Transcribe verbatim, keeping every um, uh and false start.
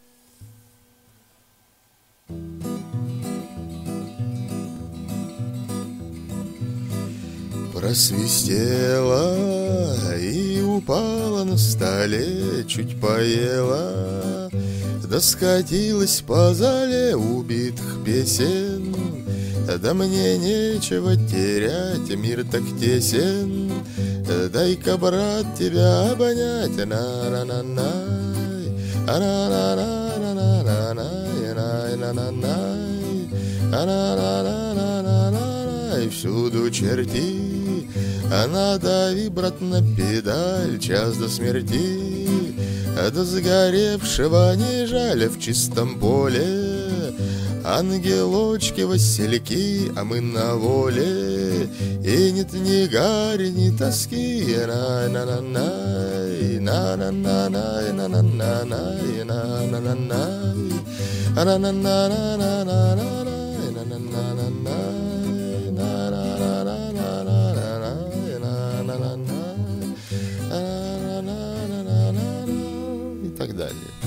Просвистела и упала на столе, чуть поела, да скатилась по зале убитых песен. Да мне нечего терять, мир так тесен, дай-ка, брат, тебя обонять. На-на-на-най, а-на-на-на-на-на-на-най, на-на-на-най, а-на-на-на-на-на-най. Всюду черти, а надави, брат, на педаль, час до смерти, а до сгоревшего не жаль. В чистом поле ангелочки, васильки, а мы на воле, и нет ни гари, ни тоски. На-на-на-най, на-на-на-най, на-на-на-най, на-на-на-най, а-на-на-на-на-на-на-най, на-на-на-на-най, на-на-на-на-на-най, на-на-на-най, и так далее.